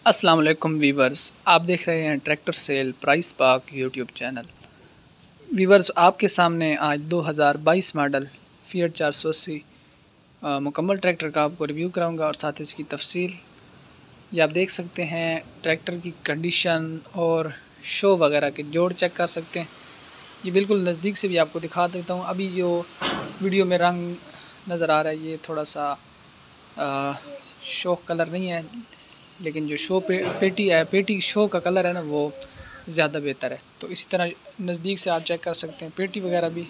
अस्सलाम वालेकुम वीवर्स, आप देख रहे हैं tractor sale price Pak YouTube channel. Viewers, आपके सामने आज 2022 मॉडल फिएट 480 मुकम्मल ट्रैक्टर का आपको रिव्यू कराऊंगा और साथ इसकी तफसील। ये आप देख सकते हैं ट्रैक्टर की कंडीशन और शो वगैरह के जोड़ चेक कर सकते हैं। ये बिल्कुल नज़दीक से भी आपको दिखा देता हूँ। अभी जो वीडियो में रंग नज़र आ रहा है ये थोड़ा सा शो कलर नहीं है, लेकिन जो शो पेटी शो का कलर है ना वो ज़्यादा बेहतर है। तो इसी तरह नज़दीक से आप चेक कर सकते हैं पेटी वगैरह भी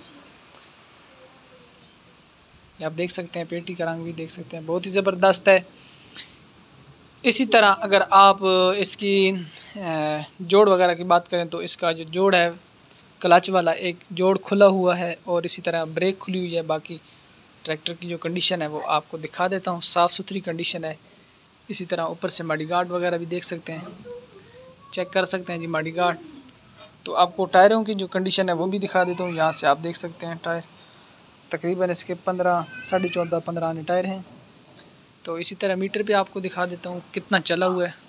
आप देख सकते हैं, पेटी का रंग भी देख सकते हैं, बहुत ही ज़बरदस्त है। इसी तरह अगर आप इसकी जोड़ वगैरह की बात करें तो इसका जो जोड़ है क्लच वाला एक जोड़ खुला हुआ है और इसी तरह ब्रेक खुली हुई है। बाकी ट्रैक्टर की जो कंडीशन है वो आपको दिखा देता हूँ, साफ़ सुथरी कंडीशन है। इसी तरह ऊपर से मडी गार्ड वगैरह भी देख सकते हैं, चेक कर सकते हैं जी मडी गार्ड। तो आपको टायरों की जो कंडीशन है वो भी दिखा देता हूँ। यहाँ से आप देख सकते हैं टायर तकरीबन इसके 14.5-15 आने टायर हैं। तो इसी तरह मीटर पे आपको दिखा देता हूँ कितना चला हुआ है।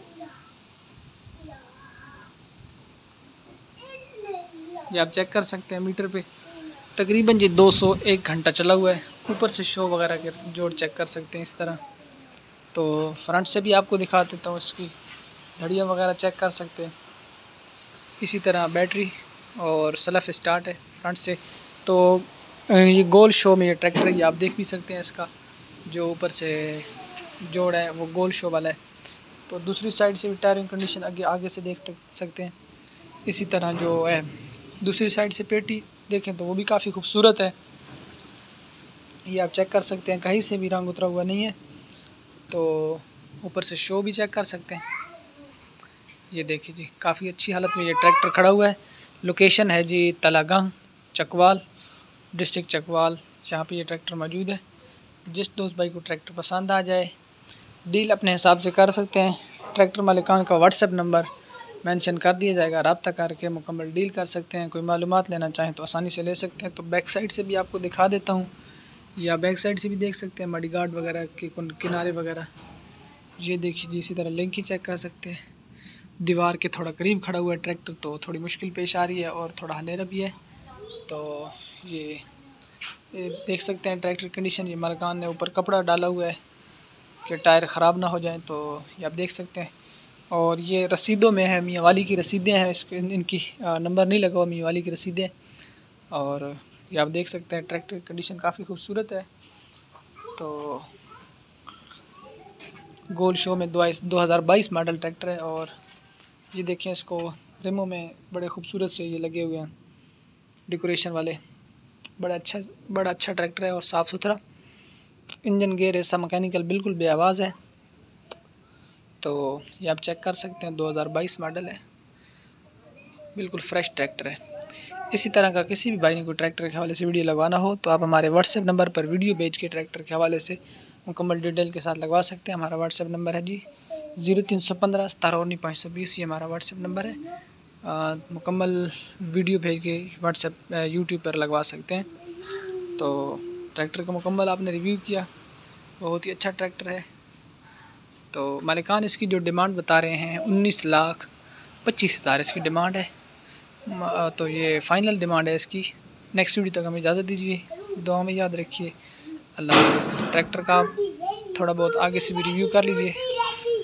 ये आप चेक कर सकते हैं मीटर पे तकरीबन जी 201 घंटा चला हुआ है। ऊपर से शो वगैरह के जोड़ चेक कर सकते हैं इस तरह। तो फ्रंट से भी आपको दिखा देता हूँ, इसकी घड़ियाँ वगैरह चेक कर सकते हैं। इसी तरह बैटरी और सेल्फ स्टार्ट है फ्रंट से। तो ये गोल शो में ये ट्रैक्टर है, ये आप देख भी सकते हैं। इसका जो ऊपर से जोड़ है वो गोल शो वाला है। तो दूसरी साइड से भी टायरिंग कंडीशन आगे से देख सकते हैं। इसी तरह जो है दूसरी साइड से पेटी देखें तो वो भी काफ़ी खूबसूरत है। ये आप चेक कर सकते हैं, कहीं से भी रंग उतरा हुआ नहीं है। तो ऊपर से शो भी चेक कर सकते हैं। ये देखिए जी, काफ़ी अच्छी हालत में ये ट्रैक्टर खड़ा हुआ है। लोकेशन है जी तलागंग, चकवाल, डिस्ट्रिक्ट चकवाल, जहाँ पे ये ट्रैक्टर मौजूद है। जिस दोस्त भाई को ट्रैक्टर पसंद आ जाए डील अपने हिसाब से कर सकते हैं। ट्रैक्टर मालिकान का व्हाट्सएप नंबर मेंशन कर दिया जाएगा, रब्ता करके मुकम्मल डील कर सकते हैं। कोई मालूमात लेना चाहें तो आसानी से ले सकते हैं। तो बैक साइड से भी आपको दिखा देता हूँ, या बैक साइड से भी देख सकते हैं मडी गार्ड वगैरह के किनारे वगैरह। ये देखिए जी, इसी तरह लिंक ही चेक कर सकते हैं। दीवार के थोड़ा करीब खड़ा हुआ है ट्रैक्टर, तो थोड़ी मुश्किल पेश आ रही है और थोड़ा अंधेरा भी है। तो ये देख सकते हैं ट्रैक्टर कंडीशन। ये मालिकान ने ऊपर कपड़ा डाला हुआ है कि टायर ख़राब ना हो जाए। तो ये आप देख सकते हैं। और ये रसीदों में है, मियाँ वाली की रसीदें हैं, इसके इनकी नंबर नहीं लगा हुआ, मियाँ वाली की रसीदें। और ये आप देख सकते हैं ट्रैक्टर की कंडीशन काफ़ी खूबसूरत है। तो गोल शो में 2022 मॉडल ट्रैक्टर है। और ये देखें, इसको रिमों में बड़े खूबसूरत से ये लगे हुए हैं डेकोरेशन वाले। बड़ा अच्छा ट्रैक्टर है और साफ़ सुथरा। इंजन गेयर ऐसा मैकेनिकल बिल्कुल बेआवाज़ है। तो ये आप चेक कर सकते हैं, 2022 मॉडल है, बिल्कुल फ्रेश ट्रैक्टर है। इसी तरह का किसी भी भाई ने कोई ट्रैक्टर के हवाले से वीडियो लगवाना हो तो आप हमारे व्हाट्सएप नंबर पर वीडियो भेज के ट्रैक्टर के हवाले से मुकम्मल डिटेल के साथ लगवा सकते हैं। हमारा व्हाट्सएप नंबर है जी 0315 17 ये हमारा व्हाट्सएप नंबर है। मुकम्मल वीडियो भेज के व्हाट्सएप यूट्यूब पर लगवा सकते हैं। तो ट्रैक्टर का मुकम्मल आपने रिव्यू किया, बहुत ही अच्छा ट्रैक्टर है। तो मालिकान इसकी जो डिमांड बता रहे हैं 19,25,000 इसकी डिमांड है। तो ये फ़ाइनल डिमांड है इसकी। नेक्स्ट वीडियो तक हमें इजाज़त दीजिए, दुआ में याद रखिए। अल्लाह हाफ़िज़। तो ट्रैक्टर का आप थोड़ा बहुत आगे से भी रिव्यू कर लीजिए।